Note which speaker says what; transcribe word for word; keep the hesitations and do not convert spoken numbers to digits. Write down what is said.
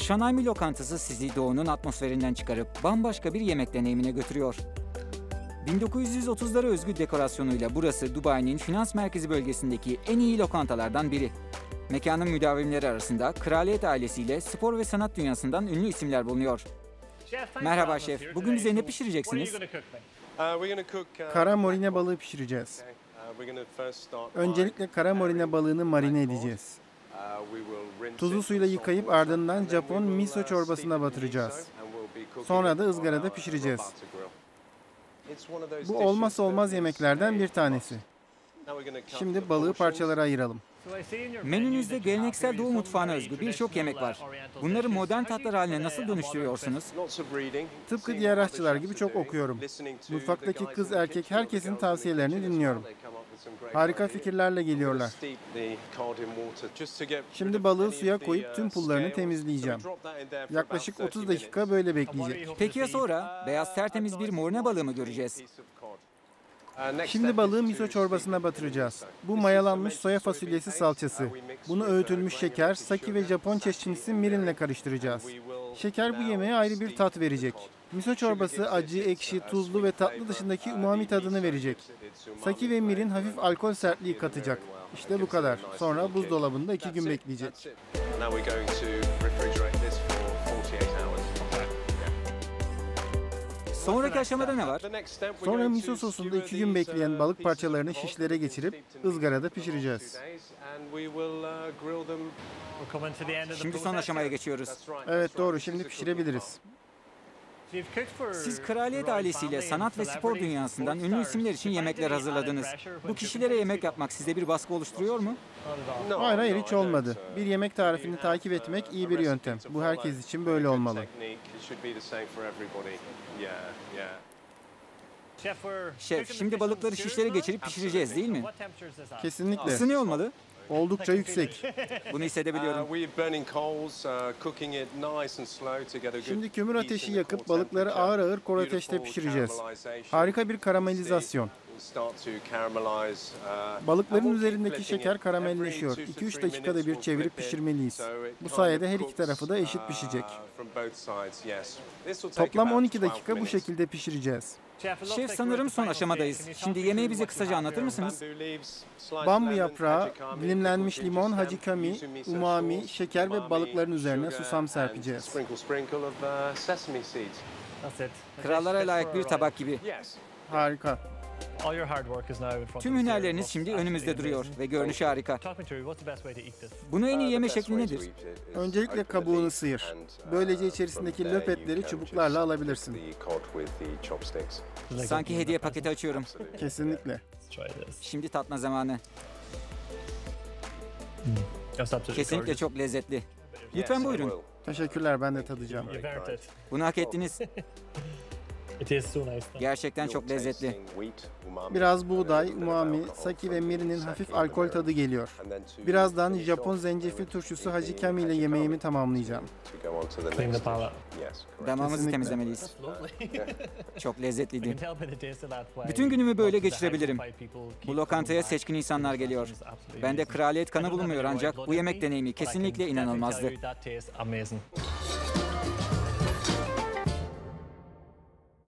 Speaker 1: Şanaymi lokantası sizi doğunun atmosferinden çıkarıp bambaşka bir yemek deneyimine götürüyor. bin dokuz yüz otuzlara özgü dekorasyonuyla burası Dubai'nin finans merkezi bölgesindeki en iyi lokantalardan biri. Mekanın müdavimleri arasında kraliyet ailesiyle spor ve sanat dünyasından ünlü isimler bulunuyor. Merhaba şef, bugün bize ne pişireceksiniz?
Speaker 2: Kara morine balığı pişireceğiz. Öncelikle kara morine balığını marine edeceğiz. Tuzlu suyla yıkayıp ardından Japon miso çorbasına batıracağız. Sonra da ızgarada pişireceğiz. Bu olmazsa olmaz yemeklerden bir tanesi. Şimdi balığı parçalara ayıralım.
Speaker 1: Menünüzde geleneksel Doğu mutfağına özgü birçok yemek var. Bunları modern tatlar haline nasıl dönüştürüyorsunuz?
Speaker 2: Tıpkı diğer aşçılar gibi çok okuyorum. Mutfaktaki kız erkek herkesin tavsiyelerini dinliyorum. Harika fikirlerle geliyorlar. Şimdi balığı suya koyup tüm pullarını temizleyeceğim. Yaklaşık otuz dakika böyle bekleyecek.
Speaker 1: Peki ya sonra? Beyaz tertemiz bir morine balığı mı göreceğiz?
Speaker 2: Şimdi balığı miso çorbasına batıracağız. Bu mayalanmış soya fasulyesi salçası. Bunu öğütülmüş şeker, saki ve Japon çeşnisi mirinle karıştıracağız. Şeker bu yemeğe ayrı bir tat verecek. Miso çorbası acı, ekşi, tuzlu ve tatlı dışındaki umami tadını verecek. Saki ve mirin hafif alkol sertliği katacak. İşte bu kadar. Sonra buzdolabında iki gün bekleyecek.
Speaker 1: Sonraki aşamada ne var?
Speaker 2: Sonra miso sosunda iki gün bekleyen balık parçalarını şişlere geçirip ızgarada pişireceğiz.
Speaker 1: Şimdi son aşamaya geçiyoruz.
Speaker 2: Evet doğru, şimdi pişirebiliriz.
Speaker 1: Siz kraliyet ailesiyle sanat ve spor dünyasından ünlü isimler için yemekler hazırladınız. Bu kişilere yemek yapmak size bir baskı oluşturuyor mu?
Speaker 2: Hayır hayır hiç olmadı. Bir yemek tarifini takip etmek iyi bir yöntem. Bu herkes için böyle olmalı.
Speaker 1: Şef, şimdi balıkları şişlere geçirip pişireceğiz değil mi?
Speaker 2: Kesinlikle.
Speaker 1: Isı ne olmalı?
Speaker 2: Oldukça yüksek.
Speaker 1: Bunu hissedebiliyorum.
Speaker 2: Şimdi kömür ateşi yakıp balıkları ağır ağır kor ateşte pişireceğiz. Harika bir karamelizasyon. Balıkların üzerindeki şeker karamelleşiyor. iki üç dakikada bir çevirip pişirmeliyiz. Bu sayede her iki tarafı da eşit pişecek. Toplam on iki dakika bu şekilde pişireceğiz.
Speaker 1: Şef, sanırım son aşamadayız. Şimdi yemeği bize kısaca anlatır mısınız?
Speaker 2: Bambu yaprağı, dilimlenmiş limon, hajikami, umami, şeker ve balıkların üzerine susam serpeceğiz.
Speaker 1: Krallara layık bir tabak gibi.
Speaker 2: Harika.
Speaker 1: Tüm hünerleriniz şimdi önümüzde duruyor ve görünüşü harika. Bunu en iyi yeme şekli nedir?
Speaker 2: Öncelikle kabuğunu sıyır. Böylece içerisindeki löp etleri çubuklarla alabilirsin.
Speaker 1: Sanki hediye paketi açıyorum.
Speaker 2: Kesinlikle.
Speaker 1: Şimdi tatma zamanı. Kesinlikle çok lezzetli. Lütfen buyurun.
Speaker 2: Teşekkürler, ben de tadacağım.
Speaker 1: Bunu hak ettiniz. Gerçekten çok lezzetli.
Speaker 2: Biraz buğday, umami, saki ve mirinin hafif alkol tadı geliyor. Birazdan Japon zencefil turşusu hajikami ile yemeğimi tamamlayacağım.
Speaker 1: Damağımızı temizlemeliyiz. Çok lezzetliydi. Bütün günümü böyle geçirebilirim. Bu lokantaya seçkin insanlar geliyor. Bende kraliyet kanı bulunmuyor ancak bu yemek deneyimi kesinlikle inanılmazdı.